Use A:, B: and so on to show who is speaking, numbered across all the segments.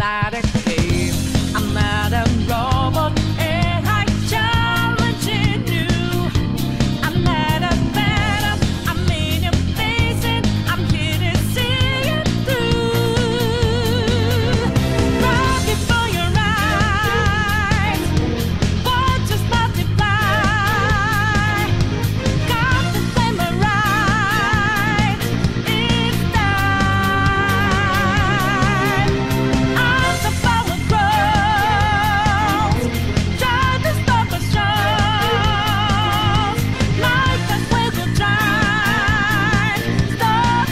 A: inside a cave. I'm not a robot, and I challenge you. I'm not a phantom, I'm in your face, and I'm here to see it through. Right before your eyes, words just multiply. Got the flame right, it's time. As the power grows, try to stop us shows. Light us will go dry. Stop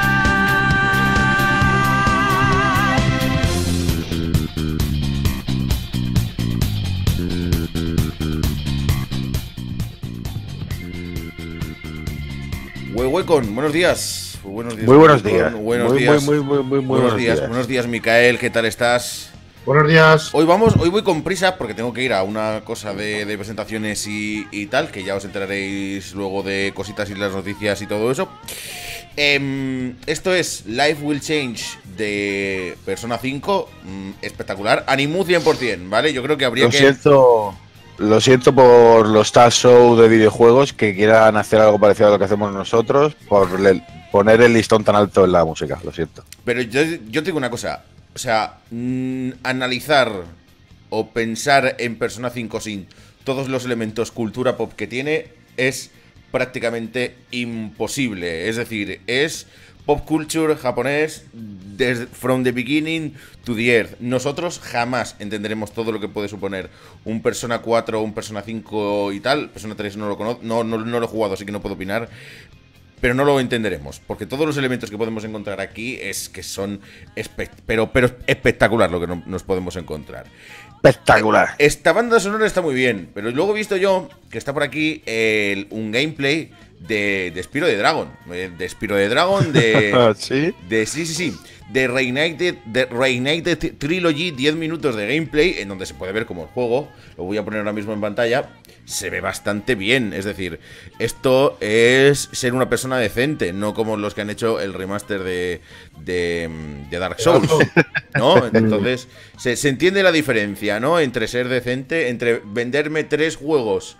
B: Huehuecon, buenos días. Buenos días.
C: Muy buenos días.
B: Buenos días.
C: Muy
B: Buenos días. Buenos días, Micael. ¿Qué tal estás?
D: Buenos días.
B: Hoy voy con prisa porque tengo que ir a una cosa de presentaciones y tal, que ya os enteraréis luego de cositas y las noticias y todo eso. Esto es Life Will Change de Persona 5. Espectacular. Animu 100%, ¿vale? Yo creo que habría
C: Lo siento por los talk show de videojuegos que quieran hacer algo parecido a lo que hacemos nosotros, por poner el listón tan alto en la música, lo siento.
B: Pero yo te digo una cosa, o sea, analizar o pensar en Persona 5 sin todos los elementos cultura pop que tiene es prácticamente imposible. Es decir, es pop culture japonés from the beginning to the earth. Nosotros jamás entenderemos todo lo que puede suponer un Persona 4, un Persona 5 y tal. Persona 3 no lo conozco, no lo he jugado, así que no puedo opinar. Pero no lo entenderemos, porque todos los elementos que podemos encontrar aquí es que son pero espectacular lo que nos podemos encontrar.
C: Espectacular.
B: Esta banda sonora está muy bien, pero luego he visto yo que está por aquí un gameplay de Spyro the Dragon. De Spyro the Dragon,
C: ¿Sí?
B: Sí. De Reignited Trilogy, 10 minutos de gameplay, en donde se puede ver como el juego, lo voy a poner ahora mismo en pantalla, se ve bastante bien. Es decir, esto es ser una persona decente, no como los que han hecho el remaster de Dark Souls, ¿no? Entonces, se entiende la diferencia, ¿no? Entre ser decente, entre venderme tres juegos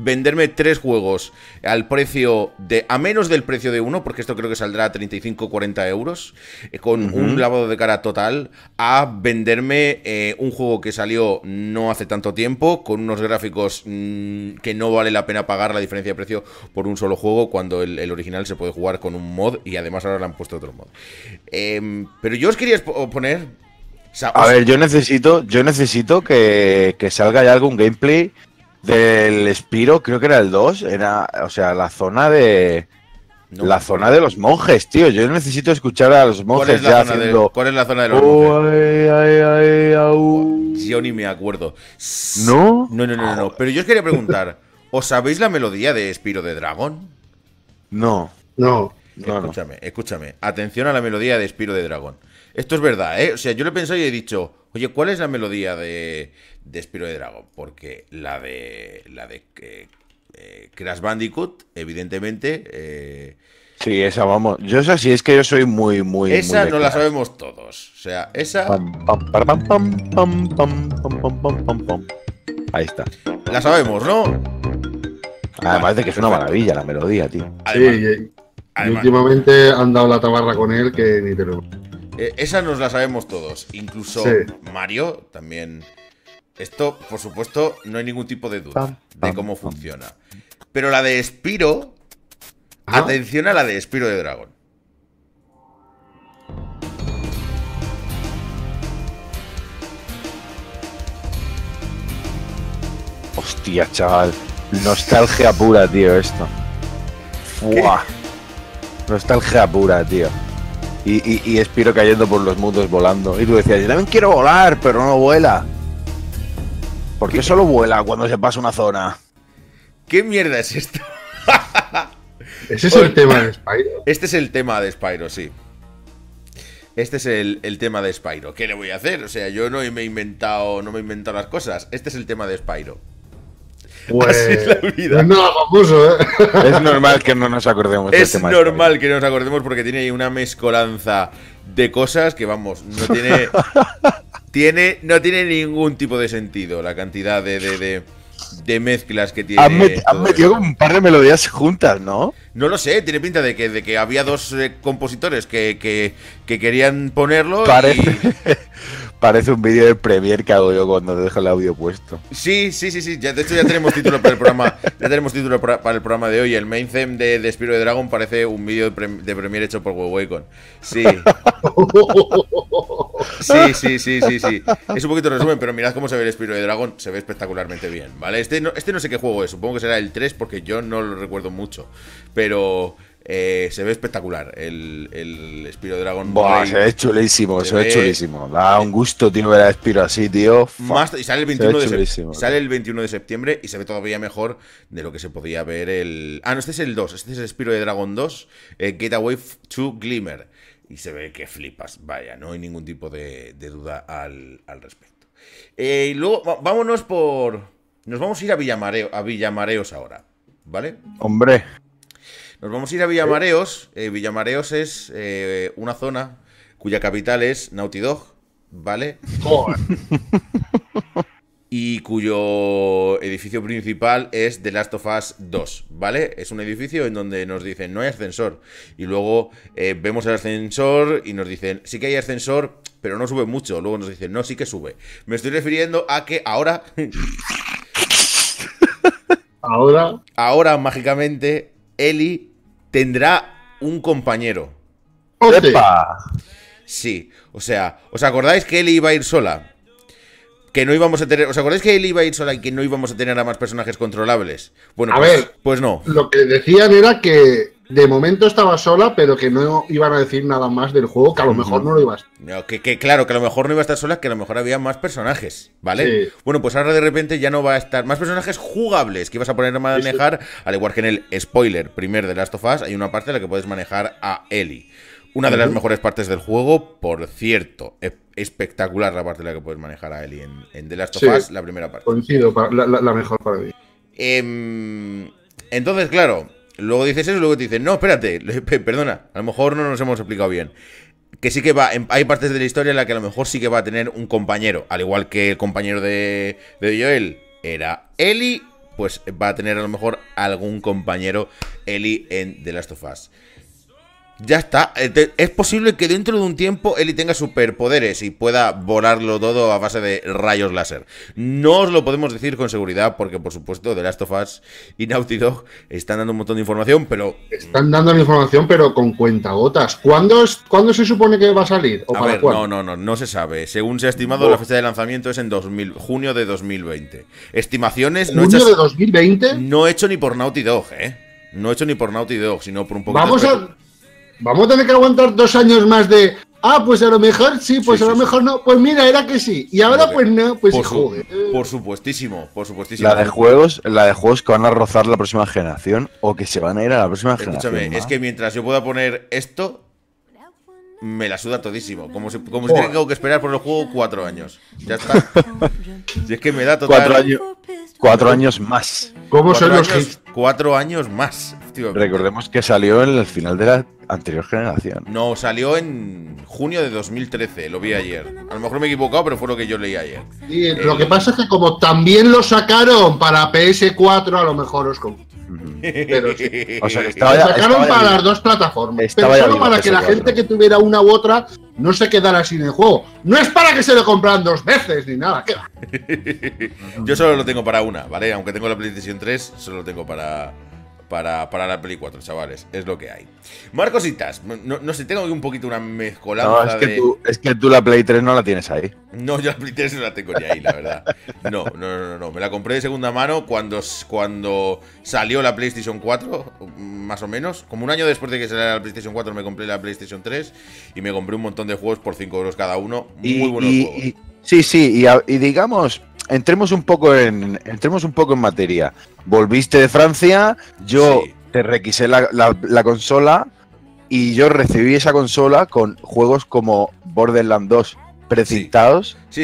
B: al precio a menos del precio de uno, porque esto creo que saldrá a 35-40 euros, con un lavado de cara total, a venderme un juego que salió no hace tanto tiempo, con unos gráficos que no vale la pena pagar la diferencia de precio por un solo juego, cuando el original se puede jugar con un mod, y además ahora le han puesto otro mod. Pero yo os quería poner...
C: A ver, yo necesito que salga ya algún gameplay del Spyro, creo que era el 2, o sea, la zona de...
B: No,
C: la zona de los monjes, tío. Yo necesito escuchar a los monjes ya haciendo...
B: ¿Cuál es la zona de los monjes?
C: Ay.
B: Yo ni me acuerdo.
C: ¿No?
B: No. Pero yo os quería preguntar, ¿os sabéis la melodía de Spyro the Dragon?
C: No.
B: Escúchame. Atención a la melodía de Spyro the Dragon. Esto es verdad, ¿eh? O sea, yo lo he pensado y he dicho, oye, ¿cuál es la melodía de Spyro the Dragon? Porque la de Crash Bandicoot, evidentemente...
C: Sí, esa, vamos. Yo esa sí, es que yo soy muy
B: esa
C: muy
B: no la sabemos todos. O sea, esa...
C: Ahí está.
B: La sabemos, ¿no?
C: Además de que es una maravilla la melodía, tío.
D: Sí, y últimamente han dado la tabarra con él que ni te lo...
B: Esa nos la sabemos todos. Incluso
D: Sí.
B: Mario también. Esto, por supuesto, no hay ningún tipo de duda de cómo funciona. Pero la de Spyro... Atención a la de Spyro the Dragon.
C: Hostia, chaval. Nostalgia pura, tío, esto. ¡Fua! Nostalgia pura, tío. Y Spyro cayendo por los mundos volando. Y tú decías, yo también quiero volar, pero no vuela. ¿Por qué solo vuela cuando se pasa una zona?
B: ¿Qué mierda es esto?
D: ¿Ese es el tema de Spyro?
B: Este es el tema de Spyro, sí. Este es el tema de Spyro. ¿Qué le voy a hacer? O sea, yo no me he inventado las cosas. Este es el tema de Spyro.
D: Pues,
B: así es la vida.
D: No lo famoso, ¿eh?
C: Es normal que no nos acordemos del
B: Es
C: tema de
B: normal
C: Spyro.
B: que no nos acordemos porque tiene ahí una mezcolanza de cosas que, vamos, no tiene... No tiene ningún tipo de sentido la cantidad de mezclas que tiene.
C: Han metido como un par de melodías juntas, ¿no?
B: No lo sé, tiene pinta de que había dos compositores que querían ponerlo.
C: Parece un vídeo de Premiere que hago yo cuando dejo el audio puesto.
B: Sí. De hecho, ya tenemos título para el programa. Ya tenemos título para el programa de hoy. El main theme de Spyro the Dragon parece un vídeo de Premiere hecho por Wacom. Sí. Sí. Es un poquito resumen, pero mirad cómo se ve el Spyro the Dragon. Se ve espectacularmente bien, ¿vale? Este no sé qué juego es. Supongo que será el 3 porque yo no lo recuerdo mucho. Pero se ve espectacular el Spyro Dragon.
C: Buah, se ve chulísimo, se ve chulísimo. Da un gusto, tío, ver a Spyro así, tío.
B: Y sale el 21 de septiembre y se ve todavía mejor de lo que se podía ver el... Ah, no, este es el 2. Este es el Spyro Dragon 2, Getaway to Glimmer. Y se ve que flipas. Vaya, no hay ningún tipo de duda al respecto. Y luego, nos vamos a ir a Villamareos ahora, ¿vale?
C: Hombre.
B: Nos vamos a ir a Villamareos. Villamareos es una zona cuya capital es Naughty Dog, ¿vale? Y cuyo edificio principal es The Last of Us 2, ¿vale? Es un edificio en donde nos dicen no hay ascensor. Y luego vemos el ascensor y nos dicen sí que hay ascensor, pero no sube mucho. Luego nos dicen no, sí que sube. Me estoy refiriendo a que ahora... Ahora, mágicamente, Ellie tendrá un compañero.
C: ¡Epa!
B: Sí, o sea, ¿os acordáis que Ellie iba a ir sola? Que no íbamos a tener... ¿Os acordáis que Ellie iba a ir sola y que no íbamos a tener a más personajes controlables? Bueno, pues no.
D: Lo que decían era que de momento estaba sola, pero que no iban a decir nada más del juego, que a lo mejor no lo ibas.
B: No, claro, que a lo mejor no iba a estar sola, que a lo mejor había más personajes, ¿vale? Sí. Bueno, pues ahora de repente ya no va a estar más personajes jugables que ibas a poner a manejar, al igual que en el spoiler primer de Last of Us, hay una parte en la que puedes manejar a Ellie. Una de las mejores partes del juego, por cierto. Espectacular la parte en la que puedes manejar a Ellie en The Last of Us, la primera parte.
D: Coincido, la mejor para mí.
B: Entonces, claro, luego dices eso y luego te dicen, no, espérate, perdona, a lo mejor no nos hemos explicado bien. Que sí que hay partes de la historia en la que a lo mejor sí que va a tener un compañero, al igual que el compañero de Joel era Ellie, pues va a tener a lo mejor algún compañero Ellie en The Last of Us. Ya está, es posible que dentro de un tiempo Ellie tenga superpoderes y pueda volarlo todo a base de rayos láser. No os lo podemos decir con seguridad porque, por supuesto, The Last of Us y Naughty Dog están dando un montón de información, pero...
D: Están dando la información, pero con cuentagotas. ¿Cuándo se supone que va a salir? ¿O para cuándo?
B: No se sabe. Según se ha estimado, la fecha de lanzamiento es en junio de 2020. Estimaciones...
D: ¿Junio de 2020?
B: No hecho ni por Naughty Dog, No hecho ni por Naughty Dog, sino por un poquito...
D: Vamos a tener que aguantar 2 años más de... pues a lo mejor sí, pues a lo mejor no. Pues mira, era que sí. Y ahora pues no, pues joder.
B: Por supuestísimo.
C: La de juegos que van a rozar la próxima generación o que se van a ir a la próxima generación.
B: Escúchame, es que mientras yo pueda poner esto, me la suda todísimo. Como si tengo que esperar por el juego 4 años. Ya está. Si es que me da total...
C: 4 años más.
D: ¿Cómo son los hits?
B: 4 años más.
C: Recordemos que salió en el final de la anterior generación.
B: No, salió en junio de 2013, lo vi ayer. A lo mejor me he equivocado, pero fue lo que yo leí ayer.
D: Sí, lo que pasa es que como también lo sacaron para PS4, a lo mejor os confundo. Pero sí.
C: O sea,
D: lo sacaron para las dos plataformas. Pero solo para que la gente que tuviera una u otra no se quedara sin el juego. No es para que se lo compran 2 veces ni nada. ¿Qué va?
B: Yo solo lo tengo para una, ¿vale? Aunque tengo la PlayStation 3, solo lo tengo para la Play 4, chavales. Es lo que hay. Más cositas. No sé, tengo aquí un poquito una mezcolanza
C: es que tú la Play 3 no la tienes ahí.
B: No, yo la Play 3 no la tengo ni ahí, la verdad. No. Me la compré de segunda mano cuando salió la PlayStation 4, más o menos. Como un año después de que saliera la PlayStation 4 me compré la PlayStation 3 y me compré un montón de juegos por 5 euros cada uno. Muy buenos juegos.
C: Sí, y digamos... Entremos un poco en materia. Volviste de Francia, yo te requisé la consola y yo recibí esa consola con juegos como Borderlands 2 precintados.
B: Sí.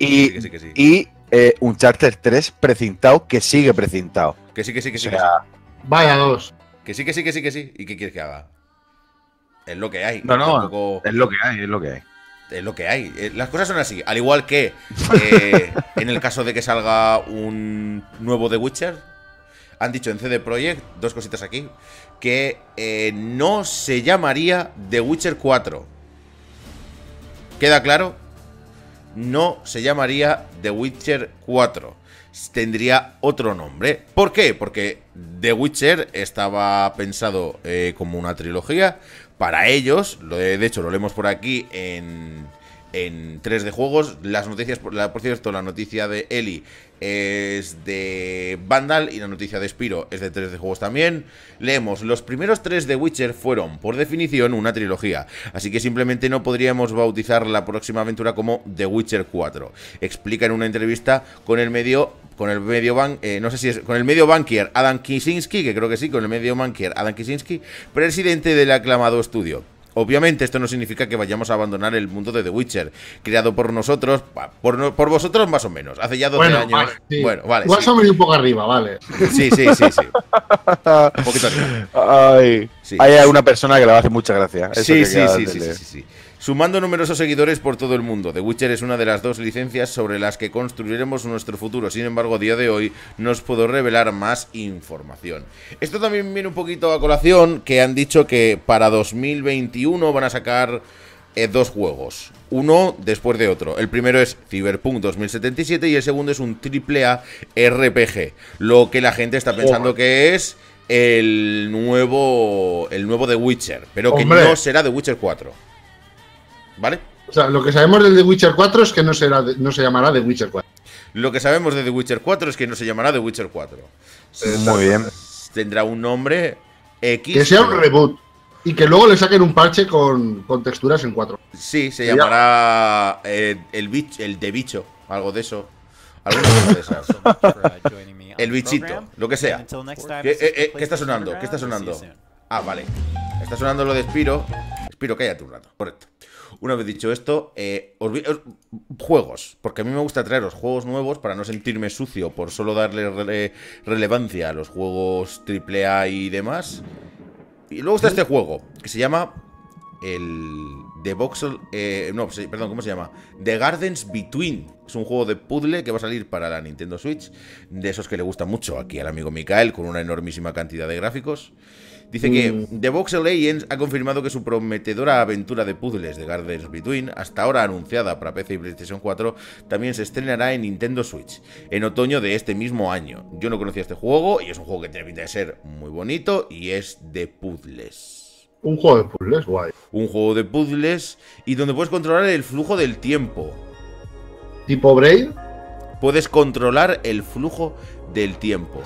C: Y Uncharted 3 precintado, que sigue precintado.
B: Que sí.
D: Vaya dos.
B: Que sí. ¿Y qué quieres que haga? Es lo que hay.
C: No, es lo que hay.
B: es lo que hay. Las cosas son así. Al igual que en el caso de que salga un nuevo The Witcher, han dicho en CD Projekt, dos cositas aquí, que no se llamaría The Witcher 4. ¿Queda claro? No se llamaría The Witcher 4. Tendría otro nombre. ¿Por qué? Porque The Witcher estaba pensado como una trilogía. Para ellos, de hecho lo leemos por aquí en 3D Juegos. Las noticias, por cierto, la noticia de Eli es de Vandal y la noticia de Spiro es de 3D Juegos también. Leemos: los primeros 3 de Witcher fueron, por definición, una trilogía, así que simplemente no podríamos bautizar la próxima aventura como The Witcher 4. Explica en una entrevista con el medio bankier Adam Kicinski, que creo que sí, con el medio bankier Adam Kicinski, presidente del aclamado estudio. Obviamente esto no significa que vayamos a abandonar el mundo de The Witcher, creado por nosotros, por vosotros más o menos, hace ya 12 años.
D: Vale, sí.
B: Bueno, vale.
D: Igual se ha venido un poco arriba, vale.
B: Sí. Un poquito arriba.
C: Ay,
B: Sí.
C: hay una persona que le hace mucha gracia. Eso que acabas de leer.
B: Sí. Sumando numerosos seguidores por todo el mundo, The Witcher es una de las 2 licencias sobre las que construiremos nuestro futuro. Sin embargo, a día de hoy no os puedo revelar más información. Esto también viene un poquito a colación, que han dicho que para 2021 van a sacar 2 juegos, uno después de otro. El primero es Cyberpunk 2077 y el segundo es un AAA RPG, lo que la gente está pensando que es el nuevo The Witcher, pero que no será The Witcher 4. ¿Vale?
D: O sea, lo que sabemos del The Witcher 4 es que no se llamará The Witcher 4.
B: Lo que sabemos de The Witcher 4 es que no se llamará The Witcher 4.
C: Muy bien.
B: Tendrá un nombre X.
D: Que sea un reboot. Y que luego le saquen un parche con texturas en 4.
B: Sí, se llamará el de bicho, algo de eso. Alguna cosa de esas. El bichito, lo que sea. ¿Qué está sonando? ¿Qué está sonando? Ah, vale. Está sonando lo de Spiro. Spiro, cállate un rato. Correcto. Una vez dicho esto, juegos, porque a mí me gusta traeros juegos nuevos para no sentirme sucio por solo darle relevancia a los juegos AAA y demás. Y luego está este juego, que se llama The Voxel, ¿cómo se llama? The Gardens Between. Es un juego de puzzle que va a salir para la Nintendo Switch, de esos que le gustan mucho aquí al amigo Mikael, con una enormísima cantidad de gráficos. Dice que The Voxel Legends ha confirmado que su prometedora aventura de puzzles de Gardens Between, hasta ahora anunciada para PC y PlayStation 4, también se estrenará en Nintendo Switch en otoño de este mismo año. Yo no conocía este juego y es un juego que tiene pinta de ser muy bonito y es de puzzles.
D: Un juego de puzzles, guay.
B: Un juego de puzzles y donde puedes controlar el flujo del tiempo.
D: ¿Tipo Braid?
B: Puedes controlar el flujo del tiempo.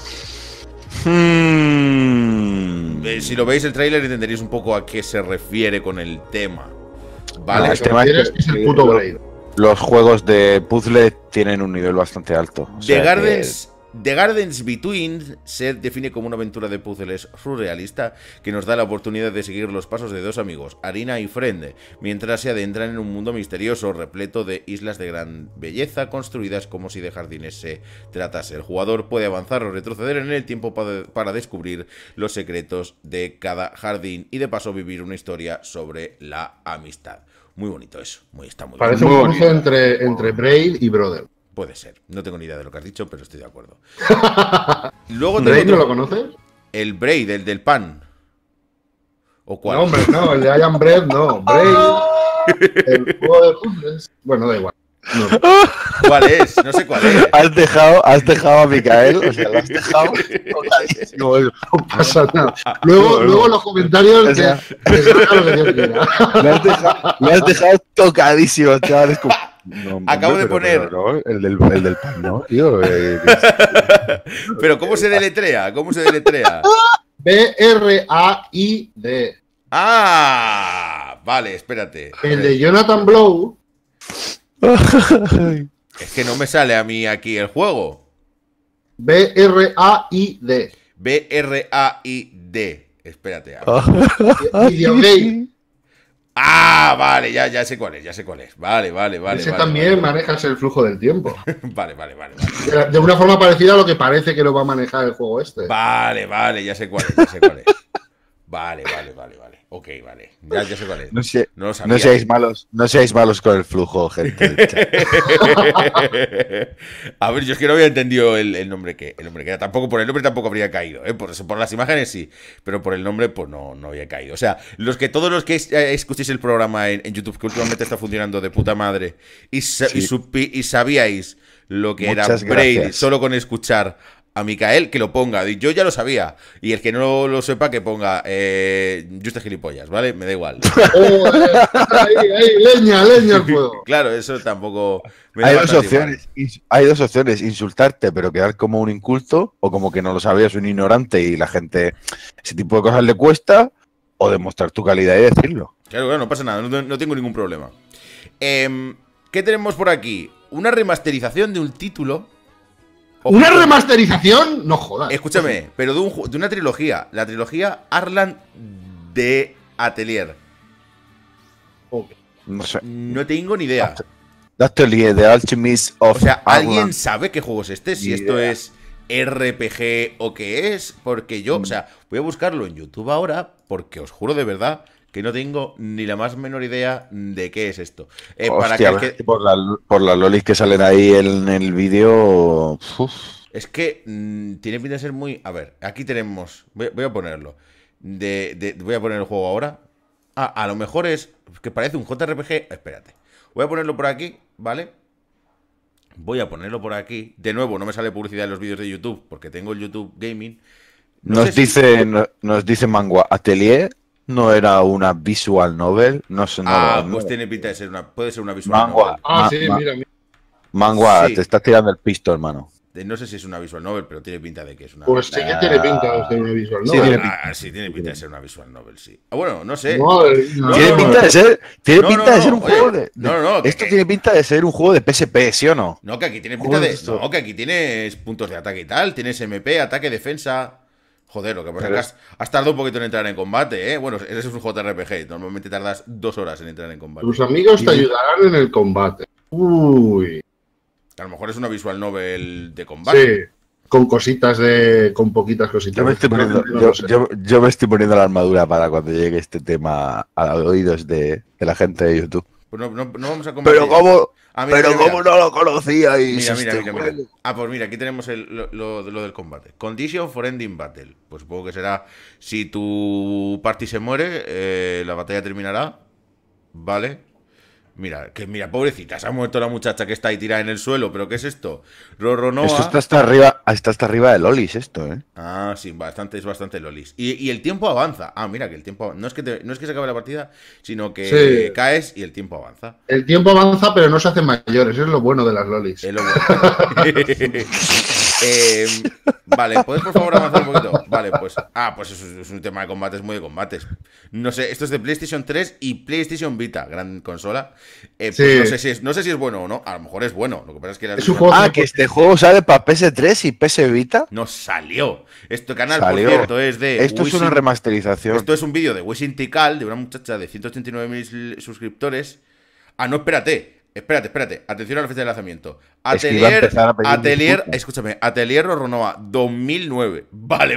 B: Si lo veis el tráiler entenderéis un poco a qué se refiere con el tema. Vale,
C: el tema es que
D: es el puto Braid.
C: Los juegos de puzzle tienen un nivel bastante alto.
B: The Gardens Between se define como una aventura de puzzles surrealista que nos da la oportunidad de seguir los pasos de dos amigos, Arina y Friend, mientras se adentran en un mundo misterioso repleto de islas de gran belleza construidas como si de jardines se tratase. El jugador puede avanzar o retroceder en el tiempo para descubrir los secretos de cada jardín y de paso vivir una historia sobre la amistad. Muy bonito eso, está muy
D: Parece
B: bien.
D: un cruce entre Braid y Brother.
B: Puede ser, no tengo ni idea de lo que has dicho, pero estoy de acuerdo. Luego
D: ¿Braid no lo conoces?
B: El Braid, el del pan. ¿O cuál?
D: No, hombre, no, el de I Am Bread, no. Braid, el juego de puzzles. Bueno, da igual. No.
B: ¿Cuál es? No sé cuál es.
C: Has dejado a Mikael, o sea, lo has dejado tocadísimo.
D: No pasa nada. Luego los comentarios
C: o sea,
D: que se haga lo que Dios quiera.
C: Me has dejado tocadísimo, chaval. No,
B: Acabo de poner
C: el del pan, ¿no, tío?
B: Pero ¿cómo se deletrea? ¿Cómo se deletrea?
D: B-R-A-I-D.
B: Ah, vale, espérate.
D: El de Jonathan Blow.
B: Es que no me sale a mí aquí el juego.
D: B-R-A-I-D.
B: B-R-A-I-D. Espérate.
D: Videogame.
B: Ah, vale, ya sé cuál es, Vale.
D: Ese también manejas el flujo del tiempo.
B: Vale.
D: De una forma parecida a lo que parece que lo va a manejar el juego este.
B: Vale, ya sé cuál es. Vale. Ok, vale. Ya sé cuál es.
C: No,
B: lo sabía.
C: no seáis malos con el flujo, gente. del chat.
B: A ver, yo es que no había entendido el nombre que era. Tampoco por el nombre tampoco habría caído, ¿eh? Por las imágenes sí, pero por el nombre pues no había caído. O sea, todos los que escuchéis el programa en YouTube, que últimamente está funcionando de puta madre, y sabíais lo que
C: Muchas
B: era Braille
C: gracias.
B: solo con escuchar a Micael, que lo ponga. Yo ya lo sabía. Y el que no lo sepa, que ponga Juste Gilipollas, ¿vale? Me da igual.
D: Ahí, leña al fuego.
B: Claro, eso tampoco me da
C: Hay dos
B: bastante igual.
C: opciones. Hay dos opciones: insultarte, pero quedar como un inculto, o como que no lo sabías, un ignorante, y la gente ese tipo de cosas le cuesta, o demostrar tu calidad y decirlo.
B: Claro, no pasa nada, no tengo ningún problema. ¿Qué tenemos por aquí? Una remasterización de un título.
D: ¿Una remasterización? No jodas.
B: Escúchame, pero de una trilogía. La trilogía Arland de Atelier.
C: No sé.
B: No tengo ni idea.
C: Atelier, The Alchemist of
B: O sea, ¿alguien
C: Arland.
B: sabe qué juego es este? Si
C: Ni
B: esto
C: idea.
B: es RPG o qué es. Porque yo, o sea, voy a buscarlo en YouTube ahora, porque os juro de verdad que no tengo ni la más menor idea de qué es esto. Para
C: Hostia,
B: que
C: por las lolis que salen ahí en el vídeo.
B: Es que tiene pinta de ser muy... A ver, aquí tenemos... Voy a ponerlo. Voy a poner el juego ahora. A lo mejor es... Que parece un JRPG... Espérate. Voy a ponerlo por aquí, ¿vale? Voy a ponerlo por aquí. De nuevo, no me sale publicidad en los vídeos de YouTube, porque tengo el YouTube Gaming. No sé si-
C: Nos dice Mangua, Atelier no era una visual novel. No sé,
B: pues tiene pinta de ser una... Puede ser una visual
C: Mangua.
B: novel.
D: Sí, mira.
C: Mangua,
B: Sí.
C: te estás tirando el pisto, hermano.
B: No sé si es una visual novel, pero tiene pinta de que es una...
D: Pues sí que tiene pinta de ser una visual, ¿no?
C: Sí, tiene
B: Sí, tiene pinta de ser una visual novel, sí. Bueno, no sé.
D: No,
C: Tiene
B: no,
C: pinta de ser,
B: No,
C: un
B: oye,
C: juego de.
B: no,
C: Esto tiene pinta de ser un juego de PSP, ¿sí o no?
B: No, que aquí tiene pinta de.
C: Justo.
B: No, que aquí tienes puntos de ataque y tal. Tienes MP, ataque, defensa. Joder, lo que pasa es que has tardado un poquito en entrar en combate, ¿eh? Bueno, ese es un JRPG. Normalmente tardas 2 horas en entrar en combate.
D: Tus amigos te ayudarán en el combate. Uy.
B: A lo mejor es una visual novel de combate.
D: Sí. Con cositas con poquitas cositas.
C: Yo me estoy poniendo,
D: No lo sé.
C: yo me estoy poniendo la armadura para cuando llegue este tema a oídos de la gente de YouTube.
B: Pues no vamos a combatir.
C: Pero cómo,
B: Mira,
C: cómo no lo conocíais.
B: Mira,
C: este
B: mira.
C: juego?
B: Pues mira, aquí tenemos lo del combate. Condition for ending battle. Pues supongo que será si tu party se muere, la batalla terminará. Vale. Mira, pobrecita, se ha muerto la muchacha que está ahí tirada en el suelo. ¿Pero qué es esto? Roronoa.
C: Esto está hasta arriba de Lolis, esto, ¿eh?
B: Ah, sí, es bastante lolis. Y el tiempo avanza. Mira, que el tiempo... No es que se acabe la partida, sino que
D: Sí.
B: caes y el tiempo avanza.
D: El tiempo avanza, pero no se hacen mayores. Es lo bueno de las lolis.
B: Es lo bueno. Vale, ¿puedes por favor avanzar un poquito? Vale, pues... pues eso es un tema de combates, muy de combates. No sé, esto es de PlayStation 3 y PlayStation Vita, gran consola. Pues
D: Sí.
B: no sé si es bueno o no. A lo mejor es bueno. Lo que pasa es que
D: Es un juego
C: Que este juego sale para PS3 y PS Vita.
B: no salió. Este canal,
C: Salió.
B: por cierto, es de...
C: Esto es una
B: Wishing-
C: remasterización.
B: Esto es un vídeo de Wishing Tikal, de una muchacha de 189.000 suscriptores. No, espérate. Atención a la fecha de lanzamiento.
C: Es que iba a empezar a pedir
B: Atelier,
C: disculpas.
B: escúchame, Atelier Roronoa 2009. Vale.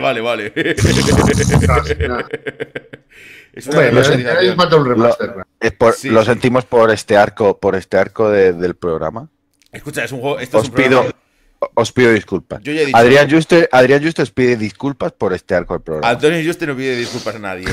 B: Es una
D: Hombre, le
B: remasterización.
D: falta un remaster.
B: Sí,
C: Lo
B: sí.
C: sentimos por este arco del programa.
B: Escucha, es un juego. Esto es
C: Os
B: un programa-
C: os pido disculpas.
B: Yo ya he dicho-
C: Adrián Juste os pide disculpas por este arco del programa.
B: Antonio Juste no pide disculpas a nadie.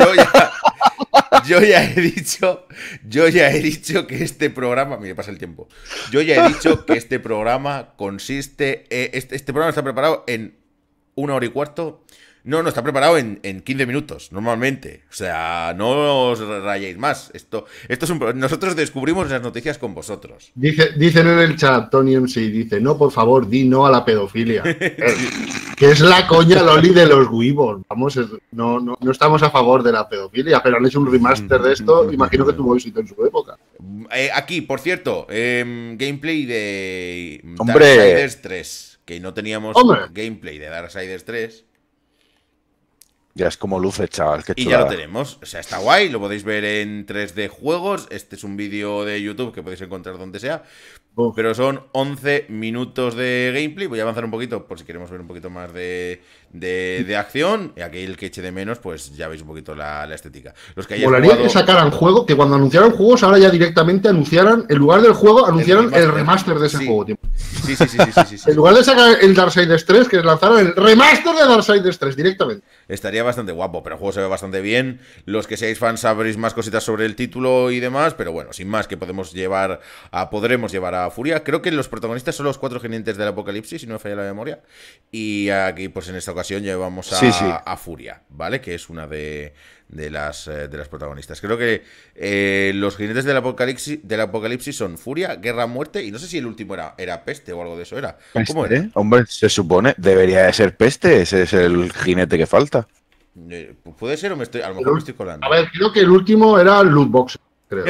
B: Yo ya he dicho que este programa. Mire, pasa el tiempo. Yo ya he dicho que este programa consiste. Este programa está preparado en 1 hora y cuarto. No, está preparado en 15 minutos, normalmente. O sea, no os rayéis más. Esto es nosotros descubrimos las noticias con vosotros.
D: Dicen en el chat, Tony MC, dice, no, por favor, di no a la pedofilia. Que es la coña loli de los Weebles. Vamos, no estamos a favor de la pedofilia, pero han hecho un remaster de esto, imagino que tuvo éxito en su época.
B: Aquí, por cierto, gameplay de
C: ¡Hombre!
B: Darksiders 3. Que no teníamos
D: ¡Hombre!
B: gameplay de Darksiders 3.
C: Ya es como luce, chaval. Qué
B: Y ya lo
C: chulada.
B: tenemos. O sea, está guay, lo podéis ver en 3D juegos. Este es un vídeo de YouTube que podéis encontrar donde sea.
D: Uf.
B: Pero son 11 minutos de gameplay. Voy a avanzar un poquito por si queremos ver un poquito más de acción. Y aquel que eche de menos, pues ya veis un poquito la estética. Los que hayáis
D: Molaría
B: jugado...
D: que sacaran juego, que cuando anunciaran juegos, ahora ya directamente anunciaran, en lugar del juego, anunciaran el remaster de ese
B: Sí.
D: juego, tío.
B: Sí.
D: En lugar de sacar el Darksiders 3, que lanzaran el remaster de Darksiders 3 directamente.
B: Estaría bastante guapo, pero el juego se ve bastante bien. Los que seáis fans sabréis más cositas sobre el título y demás, pero bueno, sin más, que podremos llevar a Furia. Creo que los protagonistas son los 4 jinetes del Apocalipsis, si no me falla la memoria. Y aquí, pues en esta ocasión, llevamos
C: Sí.
B: a Furia, ¿vale? Que es una de las protagonistas. Creo que los jinetes del Apocalipsis son Furia, Guerra, Muerte, y no sé si el último era Peste o algo de eso era. ¿Cómo era?
C: ¿Peste? Hombre, se supone, debería de ser Peste, ese es el jinete que falta.
B: Puede ser o a lo mejor me estoy colando.
D: A ver, creo que el último era Lootbox, creo.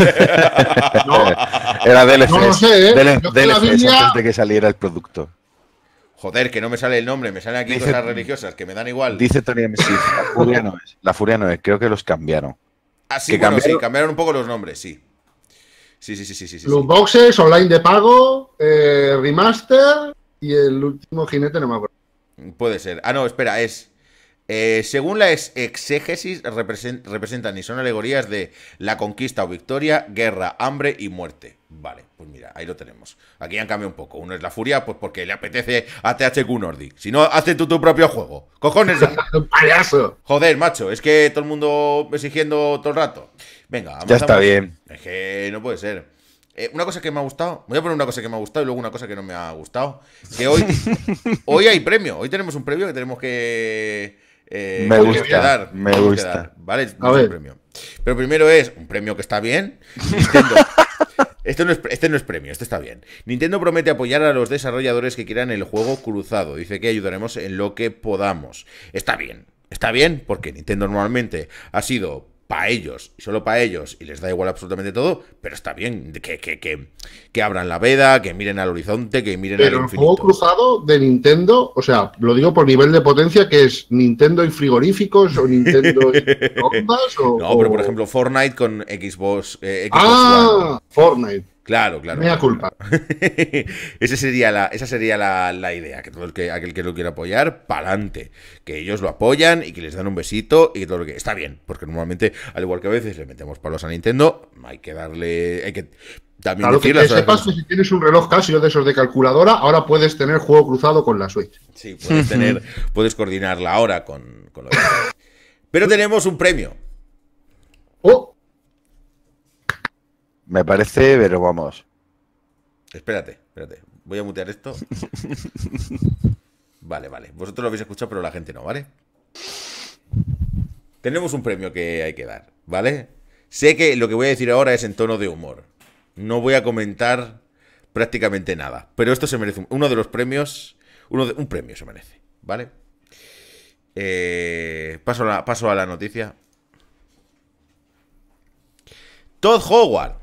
D: No,
C: Era DLCs,
D: no lo sé, ¿eh? Yo que la
C: DLCs
D: Biblia-
C: antes de que saliera el producto.
B: Joder, que no me sale el nombre, me salen aquí
C: Dice-
B: cosas religiosas que me dan igual.
C: Dice Tony MC, la Furia no es, creo que los cambiaron.
B: Ah, sí,
C: que
B: bueno,
C: cambiaron-
B: sí, cambiaron un poco los nombres, sí. Sí.
D: Lootboxes, online de pago, remaster y el último jinete no me acuerdo.
B: Puede ser. Ah, no, espera, es... según la exégesis, representan y son alegorías de la conquista o victoria, guerra, hambre y muerte. Vale, pues mira, ahí lo tenemos. Aquí han cambiado un poco. Uno es la Furia, pues porque le apetece a THQ Nordic. Si no, hazte tú tu propio juego. ¡Cojones!
D: ¡Un payaso!
B: Joder, macho, es que todo el mundo exigiendo todo el rato. Venga,
C: Ya está
B: avanzamos.
C: bien.
B: Es que no puede ser. Una cosa que me ha gustado. Voy a poner una cosa que me ha gustado y luego una cosa que no me ha gustado. Que hoy hay premio. Hoy tenemos un premio que tenemos que.
C: Me
B: que
C: gusta,
B: dar,
C: me
B: tenemos que
C: gusta.
B: dar, ¿vale?
D: A
B: Es
D: ver.
B: un premio. Pero primero es un premio que está bien. Nintendo. Este no es premio, este está bien. Nintendo promete apoyar a los desarrolladores que quieran el juego cruzado. Dice que ayudaremos en lo que podamos. Está bien, porque Nintendo normalmente ha sido para ellos, y solo para ellos, y les da igual absolutamente todo, pero está bien que abran la veda, que miren al horizonte, que miren
D: Pero
B: al
D: el juego
B: infinito.
D: cruzado de Nintendo, o sea, lo digo por nivel de potencia, que es Nintendo y frigoríficos o Nintendo y ondas o...
B: No, pero por ejemplo, Fortnite con Xbox One.
D: ¡Ah! Fortnite.
B: Claro.
D: Mea culpa.
B: Esa sería la idea, que todo aquel que lo quiera apoyar, pa'lante. Que ellos lo apoyan y que les dan un besito y que todo lo que... Está bien, porque normalmente, al igual que a veces le metemos palos a Nintendo, hay que también
D: Claro, que
B: decir las cosas
D: sepas
B: como
D: que si tienes un reloj Casio de esos de calculadora, ahora puedes tener juego cruzado con la Switch.
B: son. Sí, puedes coordinar la hora con lo demás. Pero tenemos un premio.
D: ¡Oh!
C: Me parece, pero vamos.
B: Espérate. Voy a mutear esto. Vale. Vosotros lo habéis escuchado, pero la gente no, ¿vale? Tenemos un premio que hay que dar, ¿vale? Sé que lo que voy a decir ahora es en tono de humor. No voy a comentar prácticamente nada. Pero esto se merece uno de los premios. Un premio se merece, ¿vale? Paso a la noticia. Todd Howard.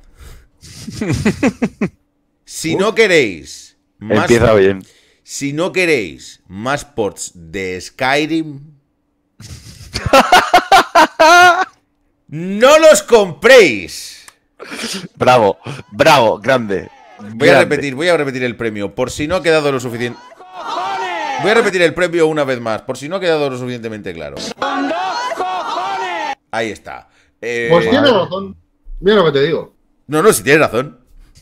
B: Si no queréis más,
C: Empieza bien.
B: si no queréis más ports de Skyrim, no los compréis.
C: Bravo, grande.
B: Voy a repetir el premio, por si no ha quedado lo suficiente. Voy a repetir el premio una vez más, por si no ha quedado lo suficientemente claro. Ahí está.
D: Pues tienes razón. Mira lo que te digo.
B: No, si tienes razón.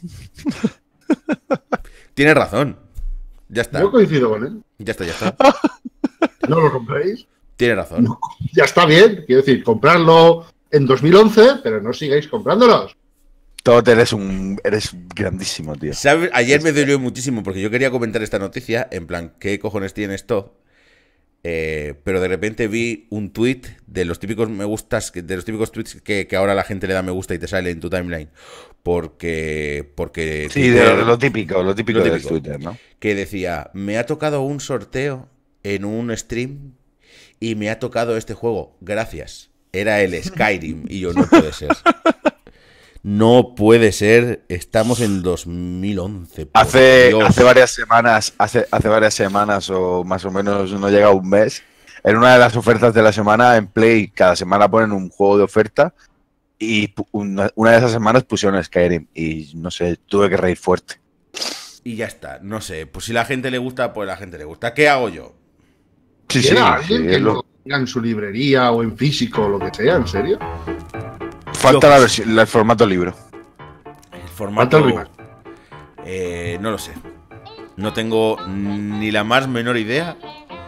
B: Tienes razón. Ya está.
D: Yo coincido con él.
B: Ya está.
D: ¿No lo compréis?
B: Tienes razón.
D: No, ya está bien. Quiero decir, comprarlo en 2011, pero no sigáis comprándolos.
C: Todd, eres grandísimo, tío.
B: ¿Sabes? Ayer me dolió muchísimo porque yo quería comentar esta noticia, en plan, ¿qué cojones tienes Todd? Pero de repente vi un tweet de los típicos me gustas, de los típicos tweets que ahora la gente le da me gusta y te sale en tu timeline. Porque
C: Sí,
B: Twitter,
C: lo típico
B: lo
C: de
B: típico.
C: Twitter, ¿no?
B: que decía, me ha tocado un sorteo en un stream y me ha tocado este juego. Gracias. Era el Skyrim. Y yo, no puede ser. No puede ser. Estamos en 2011. por
C: Hace
B: Dios.
C: varias semanas o más o menos no llega un mes, en una de las ofertas de la semana en Play, cada semana ponen un juego de oferta y una de esas semanas pusieron Skyrim y no sé, tuve que reír fuerte.
B: Y ya está, no sé, pues si la gente le gusta, pues la gente le gusta. ¿Qué hago yo?
C: Sí,
D: ¿Quiere
C: sí,
D: alguien
C: sí,
D: que
C: es lo-
D: lo tenga en su librería o en físico o lo que sea? ¿En serio?
C: Falta la versión, el formato libro.
B: El formato...
D: Falta el remaster.
B: No lo sé. No tengo ni la más menor idea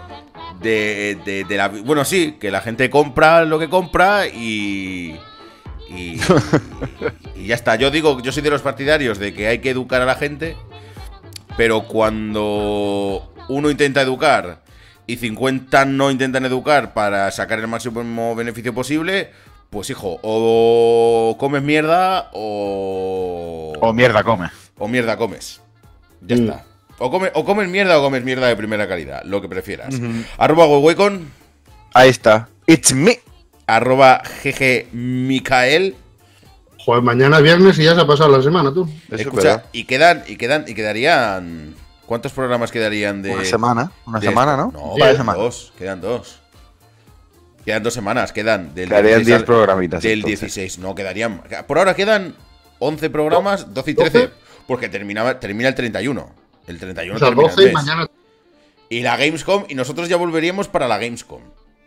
B: de la... Bueno, sí, que la gente compra lo que compra y ya está. Yo digo, yo soy de los partidarios de que hay que educar a la gente, pero cuando uno intenta educar y 50 no intentan educar para sacar el máximo beneficio posible, pues hijo, o comes mierda
C: O mierda, come.
B: o mierda comes. Ya está. O comes mierda o comes mierda de primera calidad, lo que prefieras. Arroba Huecon,
C: Ahí está. It's me.
B: arroba GG Micael.
D: Joder, mañana viernes y ya se ha pasado la semana, tú.
C: Eso es
B: Escucha,
C: verdad.
B: y quedarían. ¿Cuántos programas quedarían de.
C: Una semana,
B: de-
C: ¿no?
B: No,
C: Vaya
B: quedan
C: semana.
B: dos. Quedan dos. Quedan 2 semanas, quedan. Del
C: Quedarían
B: 16
C: 10
B: al-
C: programitas.
B: Del
C: entonces.
B: 16, no, quedarían. Por ahora quedan 11 programas, 12 y 13. Porque termina el 31. El 31
D: O sea,
B: termina el
D: 12 y
B: mes.
D: mañana.
B: Y la Gamescom, y nosotros ya volveríamos para la Gamescom.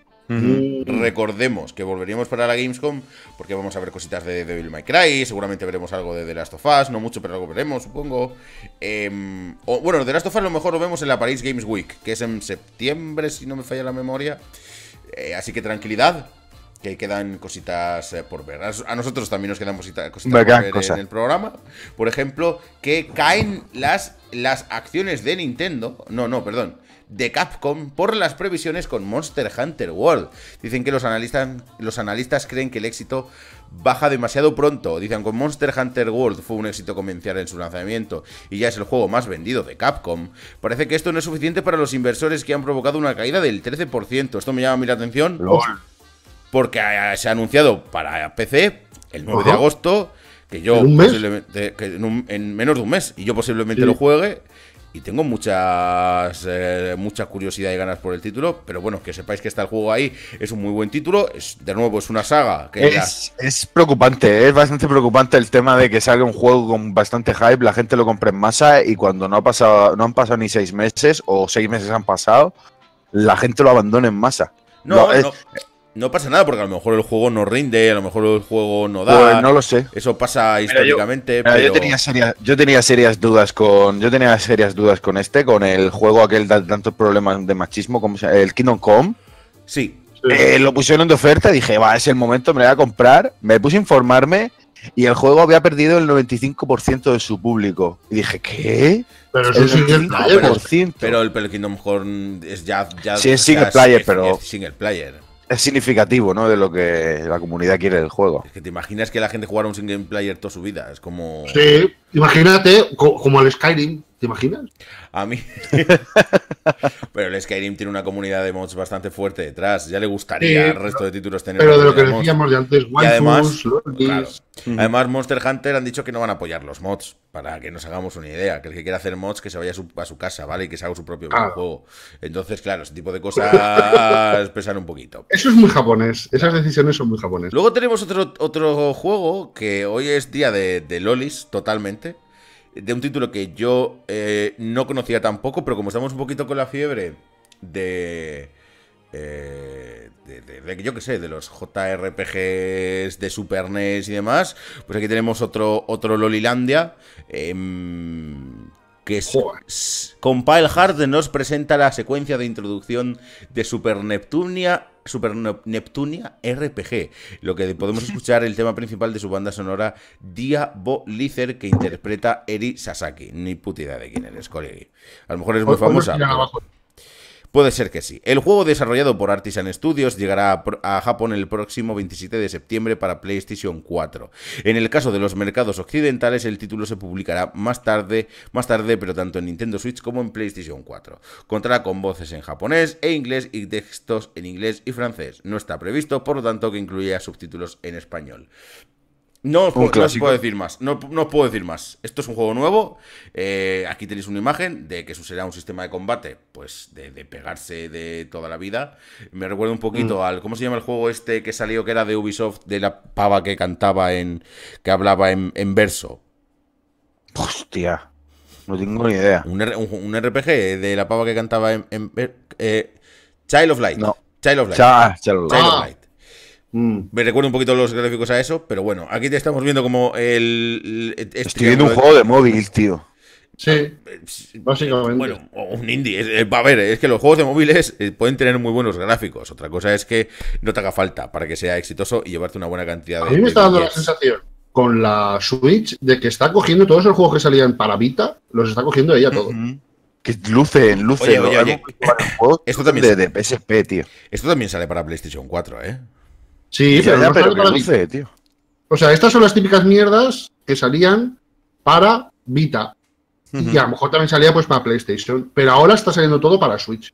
B: Recordemos que volveríamos para la Gamescom porque vamos a ver cositas de Devil May Cry, seguramente veremos algo de The Last of Us, no mucho, pero algo veremos, supongo. Bueno, The Last of Us a lo mejor lo vemos en la Paris Games Week, que es en septiembre, si no me falla la memoria. Así que tranquilidad, que quedan cositas por ver. A nosotros también nos quedan cositas por
C: Quedan
B: ver
C: cosas.
B: en el programa. Por ejemplo, que caen las acciones de Nintendo. No, perdón. De Capcom por las previsiones con Monster Hunter World. Dicen que los analistas creen que el éxito baja demasiado pronto. Dicen que Monster Hunter World fue un éxito comercial en su lanzamiento y ya es el juego más vendido de Capcom. Parece que esto no es suficiente para los inversores, que han provocado una caída del 13%. Esto me llama a mí la atención porque se ha anunciado para PC el 9 de
D: Ajá.
B: agosto, que yo
D: ¿En un mes?
B: posiblemente en menos de un mes, y yo posiblemente
D: Sí.
B: lo juegue. Y tengo mucha curiosidad y ganas por el título, pero bueno, que sepáis que está el juego ahí. Es un muy buen título. De nuevo, es una saga que
C: Es preocupante, es bastante preocupante el tema de que salga un juego con bastante hype, la gente lo compra en masa y cuando no han pasado ni 6 meses o 6 meses han pasado, la gente lo abandona en masa.
B: no pasa nada, porque a lo mejor el juego no rinde, a lo mejor el juego no da.
C: Pues no lo sé.
B: Eso pasa históricamente,
C: Mira,
B: pero...
C: yo tenía serias dudas con este, con el juego aquel de tantos problemas de machismo, como el Kingdom Come.
B: Sí,
C: Lo pusieron de oferta y dije, va, es el momento, me lo voy a comprar. Me puse a informarme y el juego había perdido el 95% de su público. Y dije, ¿qué?
D: Pero
C: El
D: eso sí que es player.
C: 95%.
B: pero el Kingdom Hearts es ya
C: Sí, es
B: o sea,
C: single player, pero-
B: es single player.
C: Es significativo, ¿no? De lo que la comunidad quiere del juego.
B: Es que te imaginas que la gente jugara un single player toda su vida. Es como...
D: Sí, imagínate, como el Skyrim, ¿te imaginas?
B: A mí. Pero el Skyrim tiene una comunidad de mods bastante fuerte detrás. Ya le gustaría
D: Sí,
B: al resto de títulos tener
D: Pero
B: una
D: de lo que
B: comunidad de mods.
D: decíamos de antes,
B: Y además,
D: waifus, lolis.
B: claro, además Monster Hunter han dicho que no van a apoyar los mods, para que nos hagamos una idea. Que el que quiera hacer mods, que se vaya a su casa, ¿vale? Y que se haga su propio
D: Claro.
B: videojuego. Entonces, claro, ese tipo de cosas pesan un poquito.
D: Eso es muy japonés, esas decisiones son muy japonesas.
B: Luego tenemos otro juego que hoy es día de lolis, totalmente. De un título que yo no conocía tampoco, pero como estamos un poquito con la fiebre de yo que sé, de los JRPGs de Super NES y demás, pues aquí tenemos otro Lolilandia, que es
D: Joder.
B: Compile Hard nos presenta la secuencia de introducción de Super Neptunia RPG, lo que podemos escuchar el tema principal de su banda sonora Diabolizer, que interpreta Eri Sasaki. Ni puta idea de quién eres, colegui. A lo mejor es muy famosa.
D: Mira
B: pero-
D: abajo.
B: Puede ser que sí. El juego, desarrollado por Artisan Studios, llegará a Japón el próximo 27 de septiembre para PlayStation 4. En el caso de los mercados occidentales, el título se publicará más tarde, pero tanto en Nintendo Switch como en PlayStation 4. Contará con voces en japonés e inglés y textos en inglés y francés. No está previsto, por lo tanto, que incluya subtítulos en español. No os,
C: Un
B: no os
C: clásico.
B: puedo decir más. No os puedo decir más. Esto es un juego nuevo. Aquí tenéis una imagen de que eso será un sistema de combate, pues de pegarse de toda la vida. Me recuerda un poquito al. ¿Cómo se llama el juego este que salió que era de Ubisoft? De la pava que cantaba que hablaba en verso.
C: Hostia. No tengo ni idea.
B: Un RPG de la pava que cantaba Child of Light.
C: No.
B: Child of Light.
C: Child of
B: Child
C: Light.
B: of Light.
D: Mm.
B: Me recuerda un poquito los gráficos a eso, pero bueno, aquí te estamos viendo como
C: Estoy viendo un juego de móvil, tío.
D: Sí, básicamente.
B: Bueno, o un indie. A ver, es que los juegos de móviles pueden tener muy buenos gráficos. Otra cosa es que no te haga falta para que sea exitoso y llevarte una buena cantidad
D: A
B: de.
D: mí me está dando la
B: billets.
D: sensación con la Switch de que está cogiendo todos los juegos que salían para Vita, los está cogiendo ella todo.
C: Que lucen.
B: Oye,
C: ¿no?
B: oye,
C: Hemos
B: oye.
C: visto varios juegos
B: Esto también
C: de PSP, tío.
B: Esto también sale para PlayStation 4, ¿eh?
D: Sí,
C: Ya,
D: pero
C: ya,
D: no
C: pero
D: sale
C: que
D: para Vita.
C: luce, tío.
D: O sea, estas son las típicas mierdas que salían para Vita. Y a lo mejor también salía pues para PlayStation. Pero ahora está saliendo todo para Switch.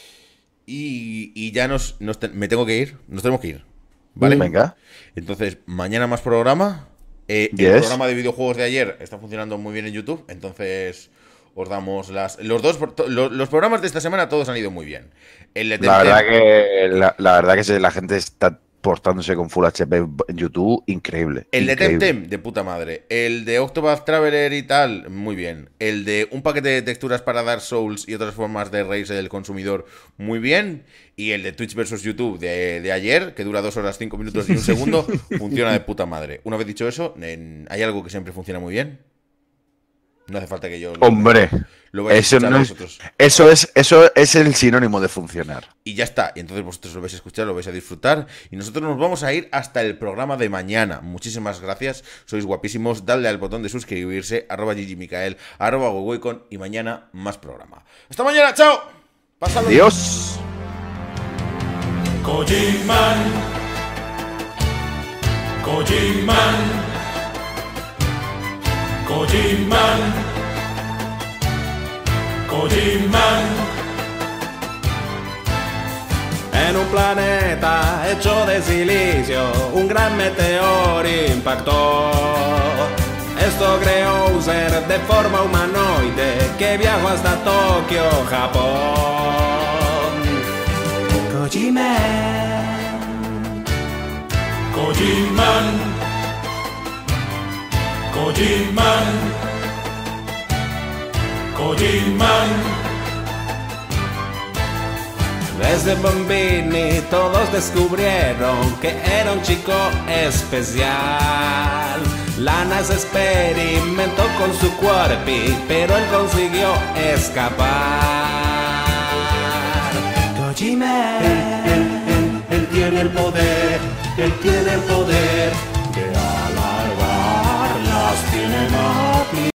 B: Y ya me tengo que ir. Nos tenemos que ir. ¿Vale?
C: Venga.
B: Entonces, mañana más programa. El
C: Yes.
B: programa de videojuegos de ayer está funcionando muy bien en YouTube. Entonces, os damos los programas de esta semana todos han ido muy bien. El de
C: La verdad
B: Temtem-
C: que la verdad que la gente está portándose con Full HP en YouTube, increíble.
B: El de
C: increíble.
B: Temtem, de puta madre. El de Octopath Traveler y tal, muy bien. El de un paquete de texturas para Dark Souls y otras formas de reírse del consumidor, muy bien. Y el de Twitch versus YouTube de ayer, que dura 2 horas, 5 minutos y un segundo, funciona de puta madre. Una vez dicho eso, hay algo que siempre funciona muy bien. No hace falta que yo
C: Hombre,
B: lo vaya a
C: eso
B: escuchar
C: no es,
B: vosotros.
C: eso es el sinónimo de funcionar.
B: Y ya está. Y entonces vosotros lo vais a escuchar, lo vais a disfrutar. Y nosotros nos vamos a ir hasta el programa de mañana. Muchísimas gracias. Sois guapísimos. Dadle al botón de suscribirse. @GGMicael, @Gogoicon. Y mañana más programa. ¡Hasta mañana! ¡Chao! ¡Pásalo!
C: Dios.
E: Kojiman, Kojiman, Kojiman, Kojiman. En un planeta hecho de silicio, un gran meteor impactó. Esto creó un ser de forma humanoide que viajó hasta Tokio, Japón. Kojiman, Kojiman, Kojiman, Kojiman. Desde bambini todos descubrieron que era un chico especial. Lana se experimentó con su cuerpi, pero él consiguió escapar. Kojima, él tiene el poder, él tiene el poder.